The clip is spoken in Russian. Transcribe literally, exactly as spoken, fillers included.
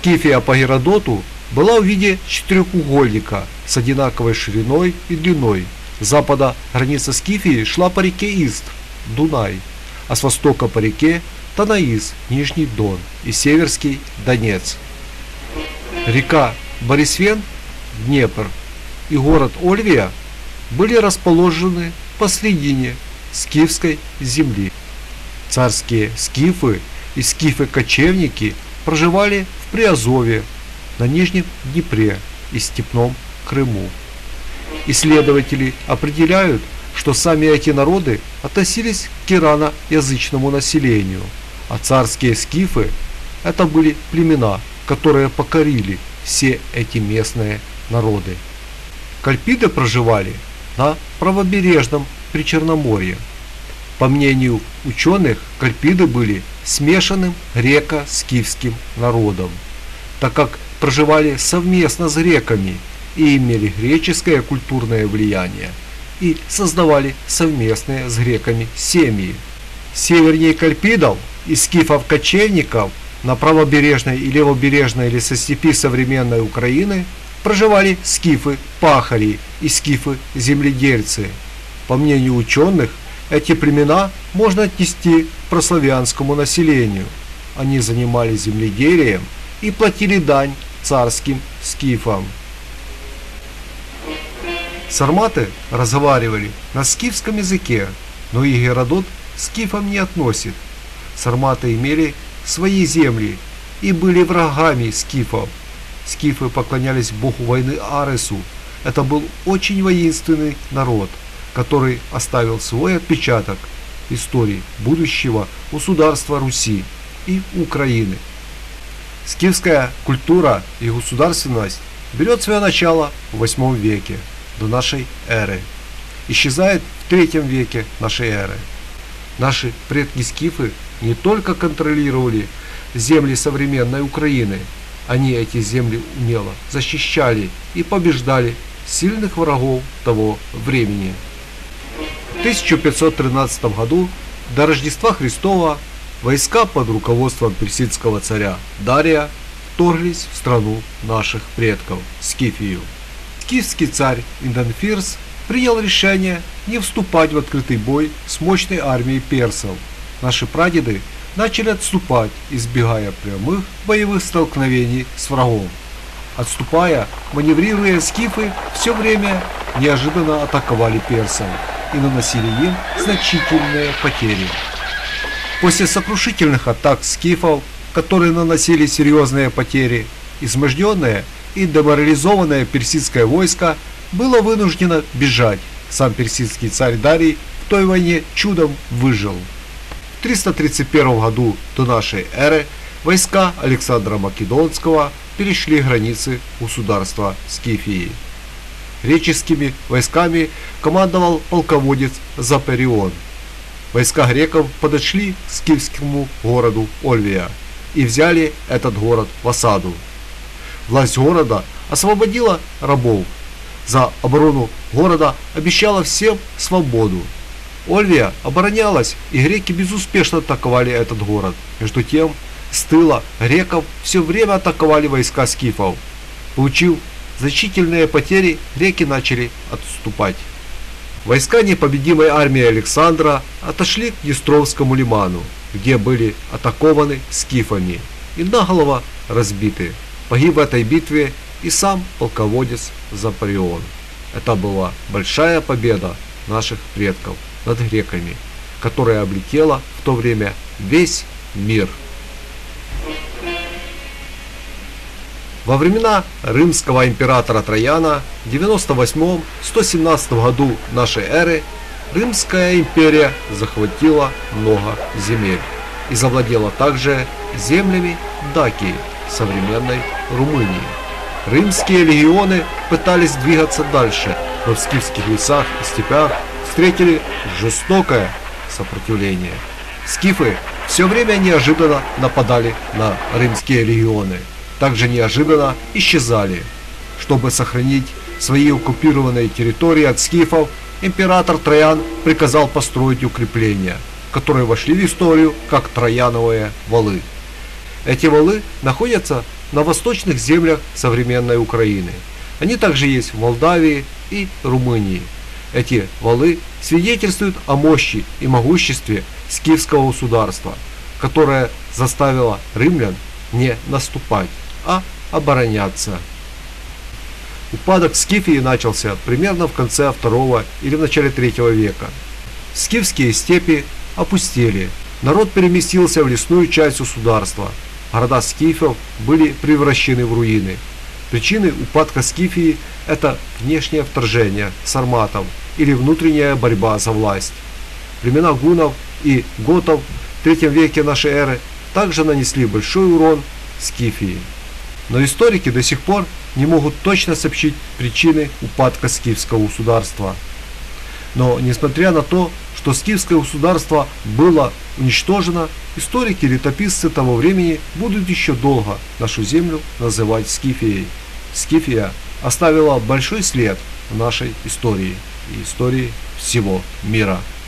Скифия по Геродоту была в виде четырехугольника с одинаковой шириной и длиной. С запада граница Скифии шла по реке Ист, Дунай, а с востока по реке Танаис, Нижний Дон и Северский Донец. Река Борисвен, Днепр и город Ольвия были расположены посредине скифской земли. Царские скифы и скифы-кочевники проживали в Приазовье, на Нижнем Днепре и Степном Крыму. Исследователи определяют, что сами эти народы относились к ираноязычному населению, а царские скифы – это были племена, которые покорили все эти местные народы. Кальпиды проживали на правобережном Причерноморье. По мнению ученых, кальпиды были смешанным греко-скифским народом, так как проживали совместно с греками и имели греческое культурное влияние и создавали совместные с греками семьи. Севернее кальпидов и скифов-кочевников на правобережной и левобережной лесостепи современной Украины проживали скифы-пахари и скифы-земледельцы. По мнению ученых, эти племена можно отнести к прославянскому населению. Они занимались земледелием и платили дань царским скифам. Сарматы разговаривали на скифском языке, но и Геродот скифам не относит. Сарматы имели свои земли и были врагами скифов. Скифы поклонялись богу войны Аресу. Это был очень воинственный народ, который оставил свой отпечаток в истории будущего государства Руси и Украины. Скифская культура и государственность берет свое начало в восьмом веке до нашей эры, исчезает в третьем веке нашей эры. Наши предки-скифы не только контролировали земли современной Украины, они эти земли умело защищали и побеждали сильных врагов того времени. В тысяча пятьсот тринадцатом году до Рождества Христова войска под руководством персидского царя Дария вторглись в страну наших предков, Скифию. Скифский царь Индонфирс принял решение не вступать в открытый бой с мощной армией персов. Наши прадеды начали отступать, избегая прямых боевых столкновений с врагом. Отступая, маневрируя, скифы все время неожиданно атаковали персов и наносили им значительные потери. После сокрушительных атак скифов, которые наносили серьезные потери, изможденное и деморализованное персидское войско было вынуждено бежать. Сам персидский царь Дарий в той войне чудом выжил. В триста тридцать первом году до нашей эры войска Александра Македонского перешли границы государства Скифии. Греческими войсками командовал полководец Заперион. Войска греков подошли к скифскому городу Ольвия и взяли этот город в осаду. Власть города освободила рабов. За оборону города обещала всем свободу. Ольвия оборонялась, и греки безуспешно атаковали этот город. Между тем, с тыла греков все время атаковали войска скифов. Получив значительные потери, греки начали отступать. Войска непобедимой армии Александра отошли к Днестровскому лиману, где были атакованы скифами и наголову разбиты. Погиб в этой битве и сам полководец Заперион. Это была большая победа наших предков над греками, которая облетела в то время весь мир. Во времена римского императора Трояна в девяносто восьмом — сто семнадцатом году нашей эры Римская империя захватила много земель и завладела также землями Дакии, современной Румынии. Римские легионы пытались двигаться дальше, но в скифских лесах и степях встретили жестокое сопротивление. Скифы все время неожиданно нападали на римские легионы, также неожиданно исчезали. Чтобы сохранить свои оккупированные территории от скифов, император Троян приказал построить укрепления, которые вошли в историю как Трояновые валы. Эти валы находятся на восточных землях современной Украины. Они также есть в Молдавии и Румынии. Эти валы свидетельствуют о мощи и могуществе скифского государства, которое заставило римлян не наступать, а обороняться. Упадок Скифии начался примерно в конце второго или в начале третьего века. Скифские степи опустели, народ переместился в лесную часть государства, города скифов были превращены в руины. Причины упадка Скифии – это внешнее вторжение сарматов или внутренняя борьба за власть. Племена гуннов и готов в третьем веке нашей эры также нанесли большой урон Скифии. Но историки до сих пор не могут точно сообщить причины упадка скифского государства. Но несмотря на то, что скифское государство было уничтожено, историки и летописцы того времени будут еще долго нашу землю называть Скифией. Скифия оставила большой след в нашей истории и истории всего мира.